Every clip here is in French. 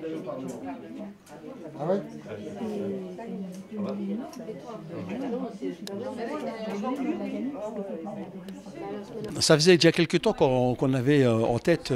Ah ouais? Ça faisait déjà quelques temps qu'on avait en tête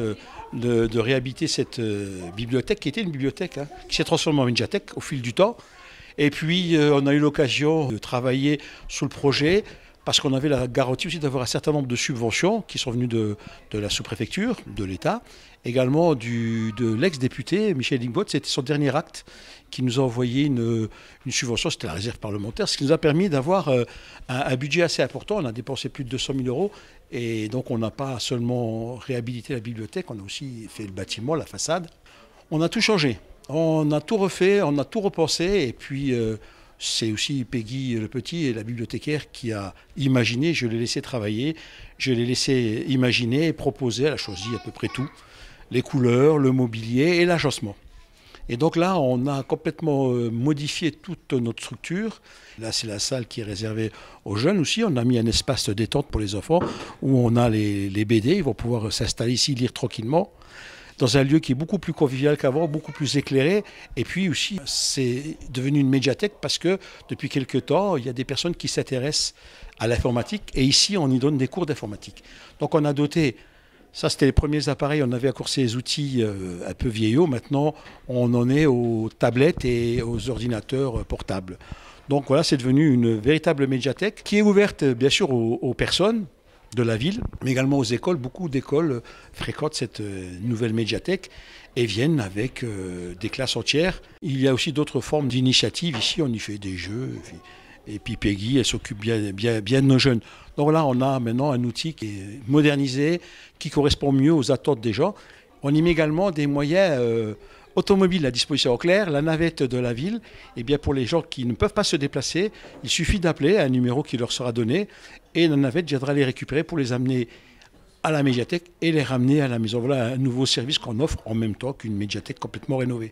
de réhabiliter cette bibliothèque, qui était une bibliothèque, hein, qui s'est transformée en médiathèque au fil du temps. Et puis on a eu l'occasion de travailler sur le projet parce qu'on avait la garantie aussi d'avoir un certain nombre de subventions qui sont venues de la sous-préfecture, de l'État, également de l'ex-député Michel Lingbot. C'était son dernier acte qui nous a envoyé une subvention, c'était la réserve parlementaire, ce qui nous a permis d'avoir un budget assez important. On a dépensé plus de 200 000 euros et donc on n'a pas seulement réhabilité la bibliothèque, on a aussi fait le bâtiment, la façade. On a tout changé. On a tout refait, on a tout repensé et puis c'est aussi Peggy le Petit et la bibliothécaire qui a imaginé, je l'ai laissé travailler, je l'ai laissé imaginer et proposer, elle a choisi à peu près tout, les couleurs, le mobilier et l'agencement. Et donc là, on a complètement modifié toute notre structure. Là, c'est la salle qui est réservée aux jeunes aussi. On a mis un espace de détente pour les enfants où on a les BD, ils vont pouvoir s'installer ici, lire tranquillement, dans un lieu qui est beaucoup plus convivial qu'avant, beaucoup plus éclairé. Et puis aussi, c'est devenu une médiathèque parce que depuis quelques temps, il y a des personnes qui s'intéressent à l'informatique. Et ici, on y donne des cours d'informatique. Donc on a doté, ça c'était les premiers appareils, on avait accourci les outils un peu vieillots. Maintenant, on en est aux tablettes et aux ordinateurs portables. Donc voilà, c'est devenu une véritable médiathèque qui est ouverte bien sûr aux personnes de la ville, mais également aux écoles. Beaucoup d'écoles fréquentent cette nouvelle médiathèque et viennent avec des classes entières. Il y a aussi d'autres formes d'initiatives. Ici, on y fait des jeux. Et puis Peggy, elle s'occupe bien de nos jeunes. Donc là, on a maintenant un outil qui est modernisé, qui correspond mieux aux attentes des gens. On y met également des moyens automobiles à disposition. En clair, la navette de la ville, eh bien pour les gens qui ne peuvent pas se déplacer, il suffit d'appeler un numéro qui leur sera donné et la navette viendra les récupérer pour les amener à la médiathèque et les ramener à la maison. Voilà un nouveau service qu'on offre en même temps qu'une médiathèque complètement rénovée.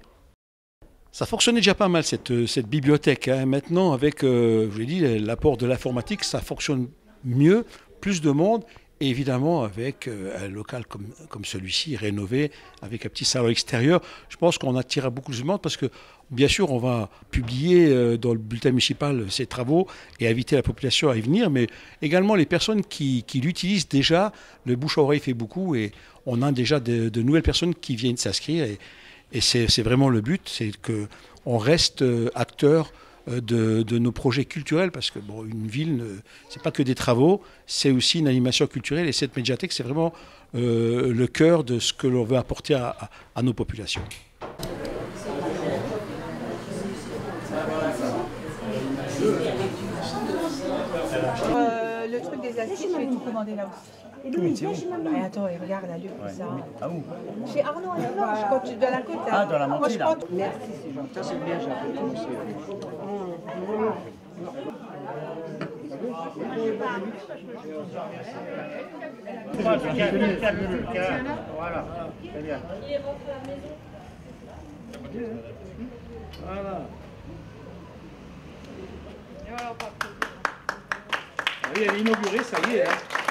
Ça fonctionnait déjà pas mal cette bibliothèque, hein. Maintenant, avec, je vous l'ai dit, l'apport de l'informatique, ça fonctionne mieux, plus de monde. Et évidemment, avec un local comme celui-ci, rénové, avec un petit salon extérieur, je pense qu'on attirera beaucoup de monde parce que, bien sûr, on va publier dans le bulletin municipal ces travaux et inviter la population à y venir, mais également les personnes qui l'utilisent déjà, le bouche à oreille fait beaucoup et on a déjà de nouvelles personnes qui viennent s'inscrire et c'est vraiment le but, c'est qu'on reste acteur de nos projets culturels, parce que bon, une ville, c'est pas que des travaux, c'est aussi une animation culturelle, et cette médiathèque, c'est vraiment le cœur de ce que l'on veut apporter à nos populations. Le truc des assiettes, je vais tout commander là aussi. Attends, et regarde la lutte, ça. Ah où? Chez Arnaud, quand tu dans la côte là. Ah, dans la montée là. Merci, c'est gentil. Ça c'est bien, j'ai appris tout aussi. Voilà, très bien. Voilà. Oui, elle est inaugurée, ça y est. Hein.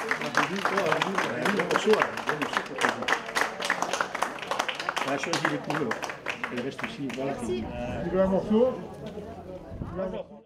Elle a choisi les couleurs. Elle reste ici. Voilà. Tu veux un morceau?